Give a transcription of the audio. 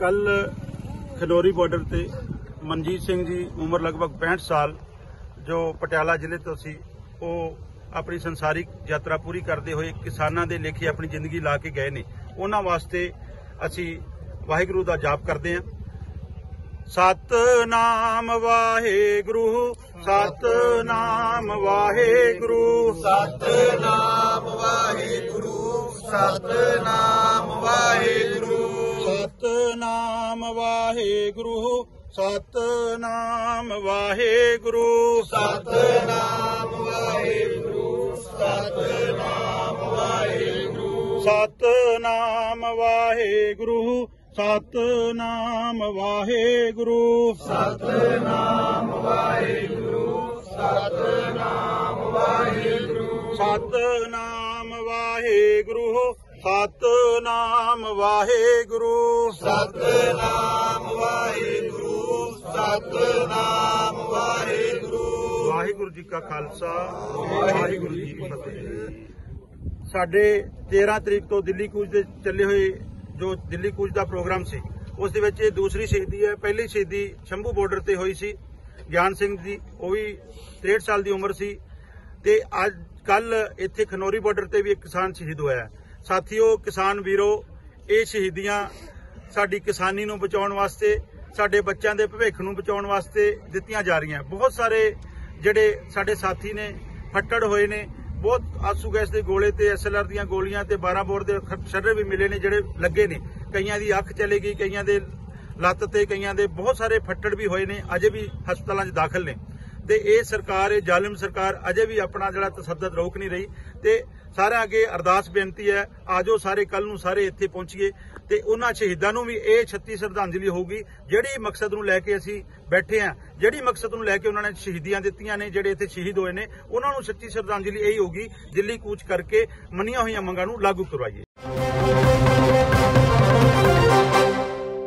कल खनौरी बॉर्डर ते मनजीत सिंह जी उम्र लगभग 65 साल जो पटियाला जिले तो सी वो अपनी संसारिक यात्रा पूरी करते हुए किसानों के लेखे अपनी जिंदगी ला के गए ने। उन्हां वास्ते असी वाहिगुरू दा जाप करते हैं। सतनाम वाहिगुरू सतनाम वाहिगुरू सतनाम वाहिगुरू सतनाम वाहिगुरू सतनाम वाहिगुरू सतनाम वाहिगुरू सतनाम वाहिगुरू सतनाम वाहिगुरू सतनाम वाहिगुरू सतनाम वाहिगुरू सतनाम वाहिगुरू सतनाम वाहिगुरू सतनाम वाहिगुरू सतनाम वाहिगुरू सतनाम वाहिगुरू सतनाम वाहिगुरू। वाहिगुरू जी का खालसा वाहिगुरू जी की फतेह। साडे 13 तरीक तो दिल्ली कूच दे चले हुए जो दिल्ली कूच का प्रोग्राम सी उस दे विच दूसरी शहीदी है। पहली शहीदी शंभू बॉर्डर ते हुई सी ज्ञान सिंह जी, वो भी 63 साल की उम्र सी। ते अज कल इत्थे खनौरी बॉर्डर ते भी एक किसान शहीद होया है। साथियों किसान वीरो, ये शहीदियां साडी किसानी नूं बचाउण वास्ते साडे बच्चों के भविख नूं बचाउण वास्ते दित्तियां जा रही हैं। बहुत सारे जिहड़े साडे साथी ने फट्टड़ होए ने, बहुत आंसू गैस के गोले ते SLR दीयां गोलियां ते 12 बोर के छर्रे भी मिले ने जिहड़े लगे ने। कईयां दी अख चले गई, कईयां दे लत्त ते, कईयां दे बहुत सारे फट्टड़ भी होए ने, अजे भी हस्पतालों च दाखिल ने। ते ये सरकार है जालिम सरकार अजे भी अपना जिहड़ा तसद्दुद रोक नहीं रही। ते सारे अगे अरदास बेनती है, आजो सारे कल नूं सारे इत्थे पहुंचीए ते उन्हां शहीदां नूं भी ये 36 श्रद्धांजलि होगी जिहड़ी मकसद नूं लैके असीं बैठे हैं, जिहड़ी मकसद नूं लैके उन्होंने शहीदियां दित्तियां ने, जिहड़े इत्थे शहीद होए ने उन्हां नूं सच्ची श्रद्धांजलि यही होगी दिल्ली कूच करके मनियां होईयां मंगां नूं लागू करवाइए।